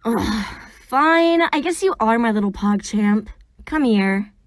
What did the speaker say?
Ugh, fine, I guess you are my little Pogchamp. Come here.